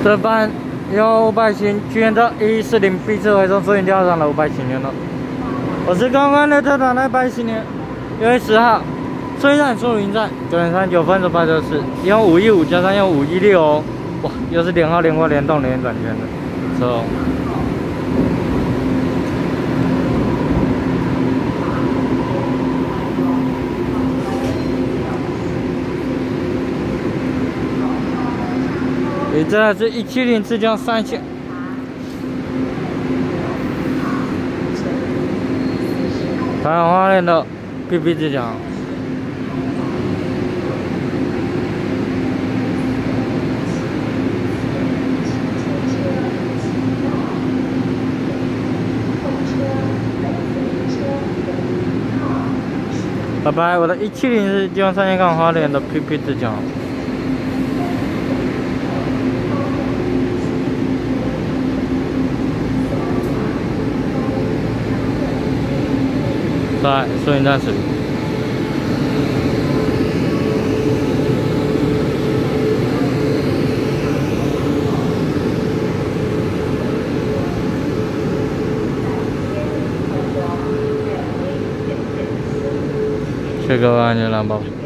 这班用500型军舰的140B次回收收银吊上了500型了。我是刚刚的特长的100型6月10号，收银站收银站9点39分的894，用515加上用516哦，哇，又是连号连过连动连转圈的车哦。 这是170次江3线，台湾花莲的 PP 之江。拜拜，我的170是江3线港花莲的 PP 之江。 在收银站时，谢各位安全蓝宝。